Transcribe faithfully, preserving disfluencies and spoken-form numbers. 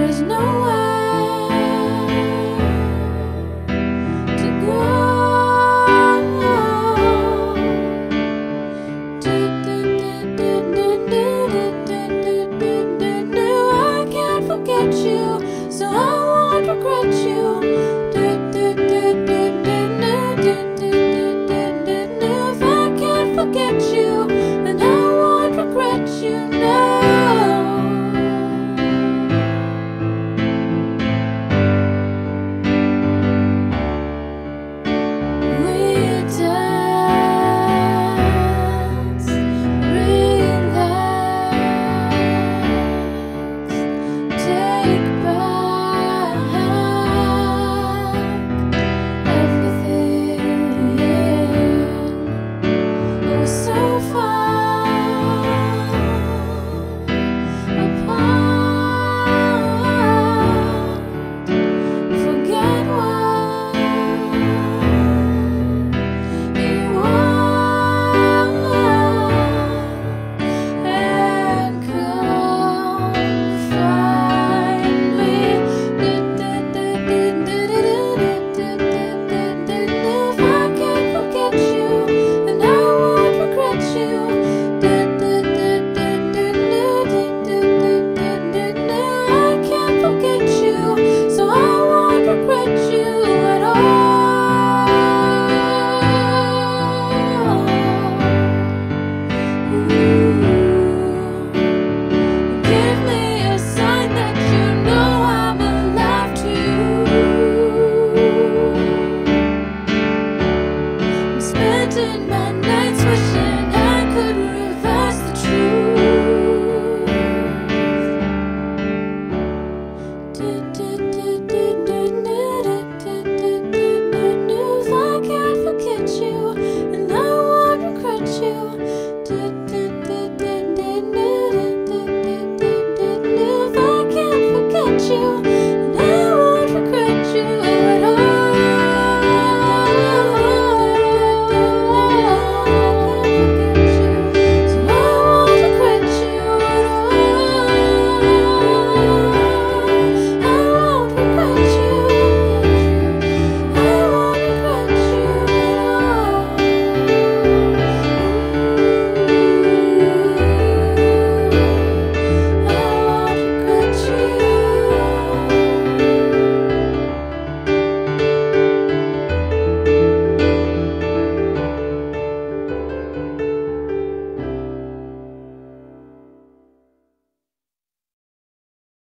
there's nowhere to go. Do, do, do, do, do, do, do, do, do, do, do. I can't forget you, so I won't regret you. Do, do, do, do, do, do, do, do, do, do, do. If I can't forget you, then I won't regret you, no. We dance, relax, take back everything. We're so far apart. Forget what you want and come find me. If I can't forget you, then I won't regret you. I can't forget you, so I won't regret you at all. Ooh. Give me a sign that you know I'm alive too. I'm spending my nights wishing I could reverse the truth.